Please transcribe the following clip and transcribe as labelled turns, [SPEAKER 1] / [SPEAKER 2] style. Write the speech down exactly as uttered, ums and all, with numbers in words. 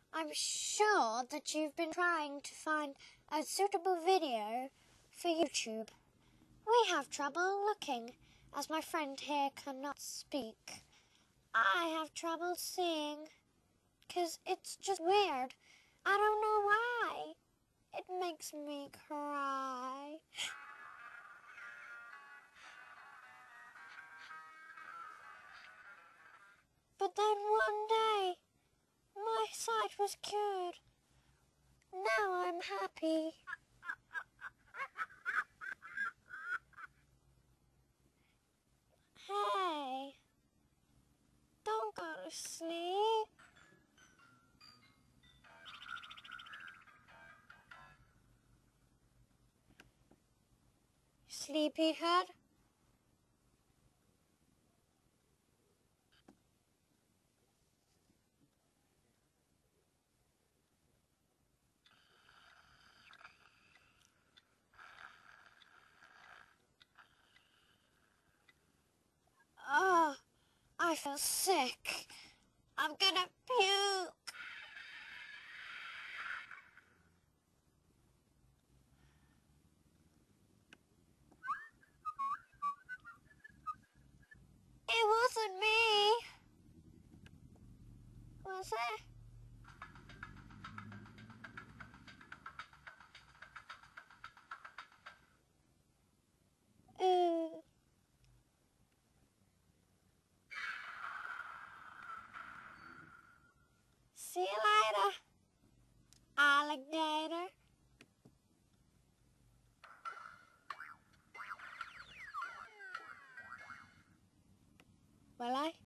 [SPEAKER 1] I'm sure that you've been trying to find a suitable video for YouTube. We have trouble looking, as my friend here cannot speak. I have trouble seeing, 'cause it's just weird. I don't know why. It makes me cry. But then one day, my sight was cured. Now I'm happy. Hey, don't go to sleep. Sleepyhead? Oh, I feel sick. I'm gonna puke. It wasn't me. Was it? Ooh. See you later, alligator. Will I?